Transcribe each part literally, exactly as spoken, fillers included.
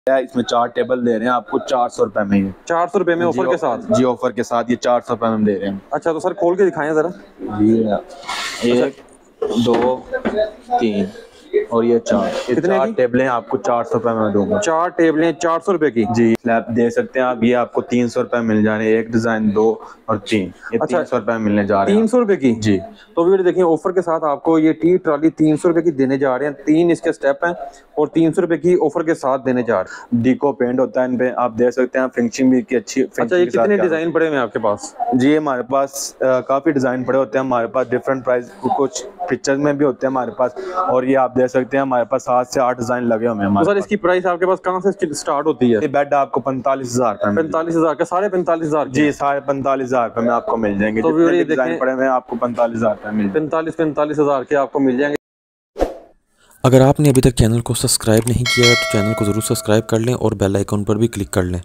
इसमें चार टेबल दे रहे हैं आपको चार सौ रुपए में। ये चार सौ रुपए में ऑफर के साथ? जी ऑफर के साथ ये चार सौ रुपए में दे रहे हैं। अच्छा तो सर खोल के दिखाएं जरा। जी एक दो तीन और ये चार, ये कितने चार की? टेबलें आपको चार सौ रुपए में दूंगा। चार टेबलें चार सौ रुपए की? जी स्लैब दे सकते हैं आप, ये आपको तीन सौ रुपए मिल जा रहे हैं। एक डिजाइन दो और तीन, ये अच्छा, तीन सौ रुपए मिलने जा रहे हैं। तीन सौ रुपए की? जी तो वीडियो देखिए ऑफर के साथ आपको ये टी ट्रॉली तीन सौ रुपए की देने जा रहे हैं। तीन इसके स्टेप हैं और तीन सौ रुपए की ऑफर के साथ देने जा रहे हैं। डीको पेंट होता है इन पे, आप दे सकते हैं। फिनिशिंग भी की अच्छी। अच्छा ये कितने डिजाइन पड़े हुए हैं आपके पास? जी हमारे पास आ, काफी डिजाइन पड़े होते हैं हमारे पास। डिफरेंट प्राइस कुछ पिक्चर्स में भी होते हैं हमारे पास, और ये आप दे सकते हैं हमारे पास सात से आठ डिजाइन लगे हुए हैं। तो सर इसकी प्राइस आपके पास कहाँ से स्टार्ट होती है? बेड आपको पैंतालीस हजार पैंतालीस हजार का? साढ़े पैंतालीस हजार? जी साढ़े पैंतालीस हजार रुपए में आपको मिल जाएंगे। तो जितने डिजाइन पड़े हुए हैं आपको पैंतालीस हजार रुपए मिल पैंतालीस पैंतालीस हजार के आपको मिल जाएंगे। अगर आपने अभी तक चैनल को सब्सक्राइब नहीं किया है तो चैनल को ज़रूर सब्सक्राइब कर लें और बेल आइकन पर भी क्लिक कर लें।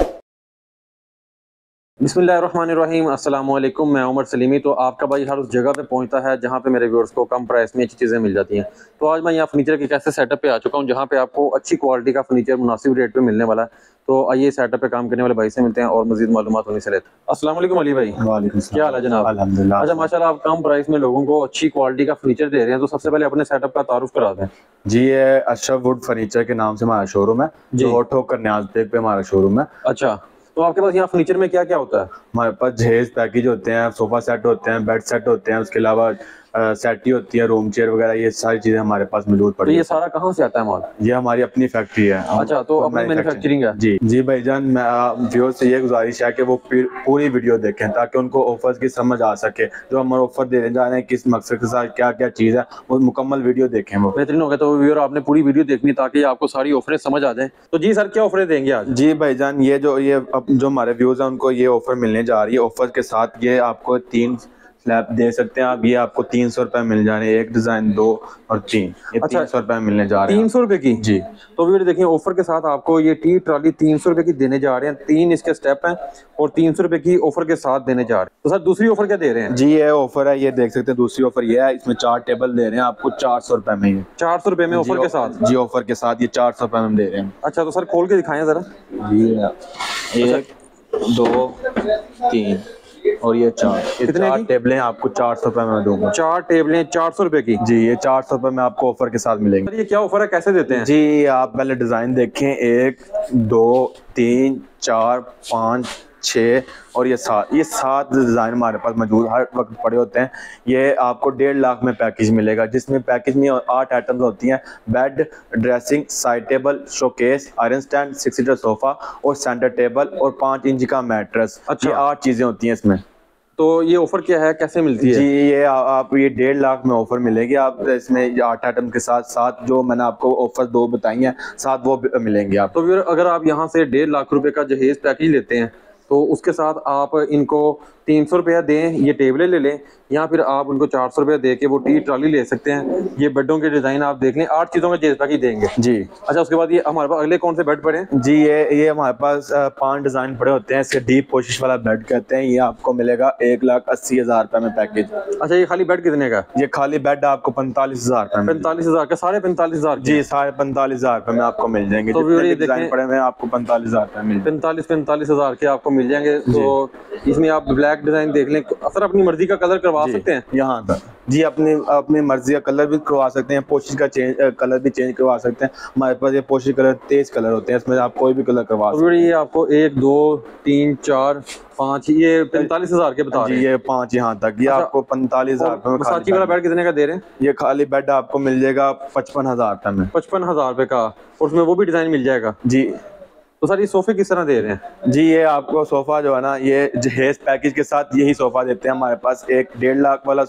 बिस्मिल्लाहिर्रहमानिर्रहीम, अस्सलाम वालेकुम। मैं उमर सलीमी। तो आपका भाई हर उस जगह पे पहुंचता है जहां पे मेरे व्यूअर्स को कम प्राइस में अच्छी चीज़ें मिल जाती हैं। तो आज मैं यहाँ फर्नीचर के कैसे सेटअप पे आ चुका हूँ जहाँ पे आपको अच्छी क्वालिटी का फर्नीचर मुनासिब रेट पे मिलने वाला है। तो आइए सेटअप पे काम करने वाले भाई से मिलते हैं और मजीद मालूमात उन्हीं से लेते हैं। अस्सलाम वालेकुम अली भाई। वालेकुम क्या हाल है जनाब? अल्हम्दुलिल्लाह। अच्छा माशाल्लाह, आप कम प्राइस में लोगों को अच्छी क्वालिटी का फर्नीचर दे रहे हैं, तो सबसे पहले अपने सेटअप का तारुफ करा दें। जी ये अशरफ वुड फर्नीचर के नाम से हमारा शोरूम है, जो होट होकर न्याज बेग पे हमारा शोरूम है। अच्छा तो आपके पास यहाँ फर्नीचर में क्या क्या होता है? हमारे पास जहेज पैकेज होते हैं, सोफा सेट होते हैं, बेड सेट होते हैं, उसके अलावा सेटी होती है, रूम चेयर वगैरह, ये सारी चीजें हमारे पास मौजूद पड़ी। तो ये सारा कहाँ से आता है माल? ये हमारी अपनी फैक्ट्री है। अच्छा तो अपनी मैन्युफैक्चरिंग है? जी जी भाईजान, मैं व्यूअर्स से ये गुजारिश है कि वो पूरी वीडियो देखें ताकि उनको ऑफर्स की समझ आ सके। जो हम ऑफर देने जा रहे हैं किस मकसद के साथ, क्या क्या चीज़ है, वो मुकम्मल वीडियो देखें। वो बेहतरीन हो गया। तो व्यूअर आपने पूरी वीडियो देखनी ताकि आपको सारी ऑफरें समझ आ जाए। तो जी सर क्या ऑफरें देंगे आज? जी भाईजान, ये जो ये जो हमारे व्यूअर्स हैं उनको ये ऑफर मिलने जा रही है। ऑफर के साथ ये आपको तीन स्लैब दे सकते हैं आप, ये आपको तीन सौ रुपए मिल जा रहे हैं। एक डिजाइन दो और तीन, ये अच्छा, तीन सौ रुपए मिलने जा रहे हैं। तीन सौ रुपए की? जी तो वीडियो देखिए ऑफर के साथ आपको ये टी ट्रॉली तीन सौ रुपए की देने जा रहे हैं। तीन इसके स्टेप हैं और तीन सौ रुपए की ऑफर के साथ देने जा रहे हैं। तो सर दूसरी ऑफर क्या दे रहे हैं? जी ये ऑफर है, ये देख सकते हैं। दूसरी ऑफर ये है, इसमें चार टेबल दे रहे हैं आपको चार सौ रुपए में। चार सौ रुपए में ऑफर के साथ? जी ऑफर के साथ ये चार सौ रुपए में दे रहे हैं। अच्छा तो सर खोल के दिखाएं जरा। जी एक दो तीन और ये चार, ये चार टेबलें आपको चार सौ रुपए में दूंगा। चार टेबलें चार सौ रुपए की? जी ये चार सौ रुपए में आपको ऑफर के साथ मिलेंगे। ये क्या ऑफर है, कैसे देते हैं? जी आप पहले डिजाइन देखें, एक दो तीन चार पाँच छः और ये सात, ये सात डिज़ाइन हमारे पास मौजूद हर वक्त पड़े होते हैं। ये आपको डेढ़ लाख में पैकेज मिलेगा, जिसमें पैकेज में आठ आइटम्स होती हैं। Bed, dressing, side table, showcase, iron stand, six seater sofa और सेंटर टेबल और पाँच इंच का मैट्रेस। अच्छा, ये आठ चीज़ें होती हैं इसमें। तो ये ऑफर क्या है, कैसे मिलती है? जी ये आ, आप ये डेढ़ लाख में ऑफर मिलेगी। आप इसमें आठ आइटम के साथ साथ जो मैंने आपको ऑफर दो बताई हैं साथ वो मिलेंगे आप। तो फिर अगर आप यहाँ से डेढ़ लाख रुपए का जहेज पैकेज लेते हैं तो उसके साथ आप इनको तीन सौ रुपया दें, ये टेबलें ले लें, या फिर आप उनको चार सौ रुपया दे के वो टी ट्रॉली ले सकते हैं। ये बेडों के डिजाइन आप देख लें, आठ चीज़ों का जहेज पैकेज देंगे। जी अच्छा उसके बाद ये हमारे पास अगले कौन से बेड पड़े हैं? जी ये ये हमारे पास पांच डिजाइन पड़े होते हैं। इसके डीप पोशिश वाला बेड कहते हैं। ये आपको मिलेगा एक लाख अस्सी हजार रुपए में पैकेज। अच्छा ये खाली बेड कितने का? ये खाली बेड आपको पैंतालीस हजार रुपए में। पैंतालीस हजार का? साढ़े पैंतालीस हजार? जी साढ़े पैंतालीस हजार रुपए में आपको मिल जाएंगे। तो जितने डिजाइन पड़े हुए आपको पैंतालीस हजार रुपए मिल पैंतालीस पैंतालीस हजार के आपको मिल जाएंगे। तो इसमें आप ब्लैक डिजाइन देख लें, सर अपनी मर्जी का कलर करवा सकते हैं यहाँ तक। जी अपनी अपनी मर्जी का कलर भी करवा सकते हैं, पोशिश का चेंज कलर भी चेंज करवा सकते हैं। हमारे पास ये पोशिश कलर तेज कलर होते हैं, इसमें आप कोई भी कलर करवा सकते हैं। ये आपको एक दो तीन चार पाँच, ये पैंतालीस हजार के बता रहे हैं। ये पाँच यहाँ तक, ये आपको पैंतालीस हजार। साथी वाला बेड कितने का दे रहे हैं? ये खाली बेड आपको मिल जाएगा पचपन हजार रुपए में। पचपन हजार रुपए का, और उसमें वो भी डिजाइन मिल जाएगा? जी। तो सर ये सोफे किस तरह दे रहे हैं? जी ये आपको सोफा जो है ना, ये जहेज पैकेज के साथ यही सोफा देते हैं हमारे पास। एक डेढ़ लाख वाला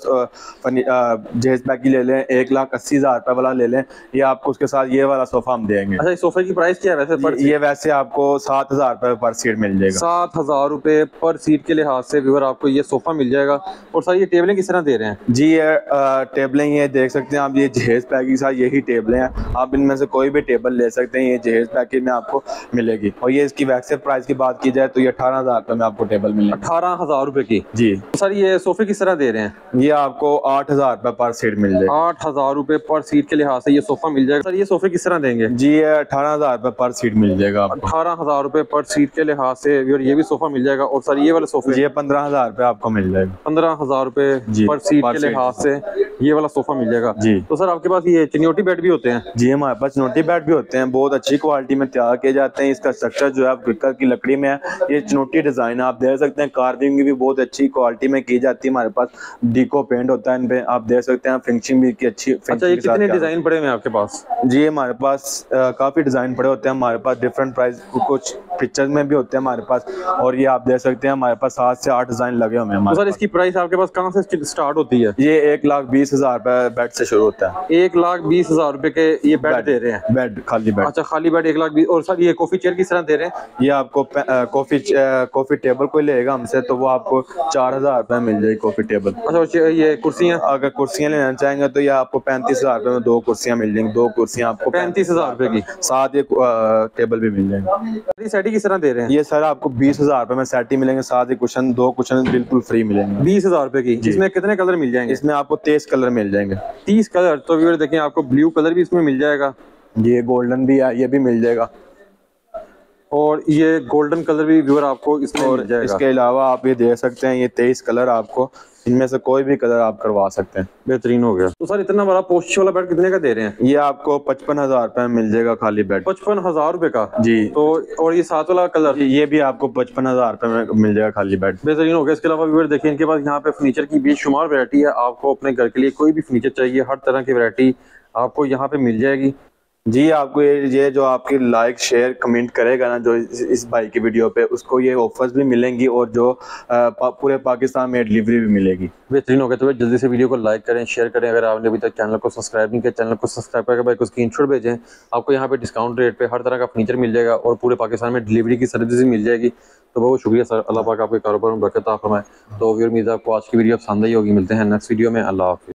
जहेज पैकेज ले लें, एक लाख अस्सी हजार रुपए वाला ले लें, ये आपको उसके साथ ये वाला सोफा हम देंगे। अच्छा इस सोफे की प्राइस क्या है वैसे पर? ये वैसे आपको सात हजार रुपए पर सीट मिल जाएगा। सात हजार रुपए पर सीट के लिहाज से व्यूअर आपको ये सोफा मिल जाएगा। और सर ये टेबलें किस तरह दे रहे हैं? जी ये टेबलें ये देख सकते हैं आप, ये जहेज पैकेज के साथ यही टेबलें हैं। आप इनमें से कोई भी टेबल ले सकते हैं, ये जहेज पैकेज में आपको मिलेगी। मिलेगी। और ये इसकी वैक्स प्राइस की बात की जाए तो ये अठारह हजार रुपए में आपको टेबल मिलेगी। अठारह हजार रुपए की जी। सर ये सोफे किस तरह दे रहे हैं? ये आपको आठ हजार रुपए पर सीट मिल जाएगा। आठ हजार रुपए पर सीट के लिहाज से ये सोफा मिल जाएगा। सर ये सोफे किस तरह देंगे? जी ये अठारह हजार रुपए पर सीट मिल जाएगा आपको। अठारह हजार रुपए पर सीट के लिहाज से ये भी सोफा मिल जाएगा। और सर ये वाला सोफे ये पंद्रह हजार रुपए आपको मिल जाएगा। पंद्रह हजार रुपए पर सीट के लिहाज से ये वाला सोफा मिल जाएगा जी। तो सर आपके पास ये चिनियोटी बेड भी होते हैं? जी हमारे पास चिनोटी बेड भी होते हैं, बहुत अच्छी क्वालिटी में तैयार किए जाते हैं। इसका स्ट्रक्चर जो है क्विकर की लकड़ी में है। ये चिनोटी डिजाइन आप देख सकते हैं, कार्विंग भी बहुत अच्छी क्वालिटी में की जाती है। हमारे पास डीको पेंट होता है इन पे, आप देख सकते हैं फिनिशिंग भी की अच्छी। अच्छा ये कितने डिजाइन पड़े हुए हैं आपके पास? जी हमारे पास आ, काफी डिजाइन पड़े होते हैं। हमारे पास डिफरेंट प्राइस कुछ पिक्चर्स में भी होते हैं हमारे पास। और ये आप देख सकते हैं हमारे पास सात से आठ डिजाइन लगे हुए हैं। तो सर इसकी प्राइस आपके पास कहाँ से स्टार्ट होती है? ये एक लाख बीस हजार रुपए बेड से शुरू होता है। एक लाख बीस हजार रुपए के ये बेड, बेड दे रहे हैं? बेड खाली बेड। अच्छा खाली बेड एक लाख बीस। और सर ये कॉफी चेयर किस तरह दे रहे हैं? ये आपको कॉफी कॉफी टेबल कोई लेगा हमसे तो वो आपको चार हजार रुपए मिल जाएगी कॉफी टेबल। अच्छा ये कुर्सियाँ? अगर कुर्सियाँ लेना चाहेंगे तो ये आपको पैंतीस हजार रुपए में दो कुर्सियाँ मिल जाएंगी। दो कुर्सियाँ आपको पैंतीस हजार रुपए की, साथ ये टेबल भी मिल जाएंगे। ये सेटी किस तरह दे रहे हैं? ये सर आपको बीस हजार रुपए में सेटी मिलेंगे, साथ ही कुशन दो कुशन बिल्कुल फ्री मिलेंगे। बीस हजार रुपए की। इसमें कितने कलर मिल जाएंगे? इसमें आपको तेईस कलर मिल जाएंगे। तीस कलर? तो व्यूअर देखें आपको ब्लू कलर भी इसमें मिल जाएगा। ये गोल्डन भी है, ये भी मिल जाएगा। और ये गोल्डन कलर भी व्यूअर आपको इसमें और मिल जाएगा। इसके अलावा आप ये देख सकते हैं, ये तेईस कलर आपको इनमें से कोई भी कलर आप करवा सकते हैं। बेहतरीन हो गया। तो सर इतना बड़ा पोस्ट वाला बेड कितने का दे रहे हैं? ये आपको पचपन हजार रुपए में मिल जाएगा खाली बेड। पचपन हजार रुपए का? जी। तो और ये सात वाला कलर? ये भी आपको पचपन हजार रुपए में मिल जाएगा खाली बेड। बेहतरीन हो गया। इसके अलावा व्यूअर देखिए इनके पास यहाँ पे फर्नीचर की बेशुमार वैरायटी है। आपको अपने घर के लिए कोई भी फर्नीचर चाहिए, हर तरह की वैरायटी आपको यहाँ पे मिल जाएगी। जी आपको ये ये जो आपकी लाइक शेयर कमेंट करेगा ना जो इस, इस भाई की वीडियो पे, उसको ये ऑफर्स भी मिलेंगी और जो आ, पा, पूरे पाकिस्तान में डिलीवरी भी मिलेगी। बेहतरीन हो गया। तो जल्दी से वीडियो को लाइक करें, शेयर करें। अगर आपने अभी तक चैनल को सब्सक्राइब नहीं किया, चैनल को सब्सक्राइब करके भाई को स्क्रीनशॉट भेजें। आपको यहाँ पे डिस्काउंट रेट पे हर तरह का फर्नीचर मिल जाएगा और पूरे पाकिस्तान में डिलीवरी की सर्विस भी मिल जाएगी। तो बहुत शुक्रिया सर, अल्लाह पाक आपके कारोबार में बरकत अता फरमाए। तो उम्मीद है आपको आज की वीडियो पसंद आई होगी। मिलते हैं नेक्स्ट वीडियो में। अल्लाह हाफिज़।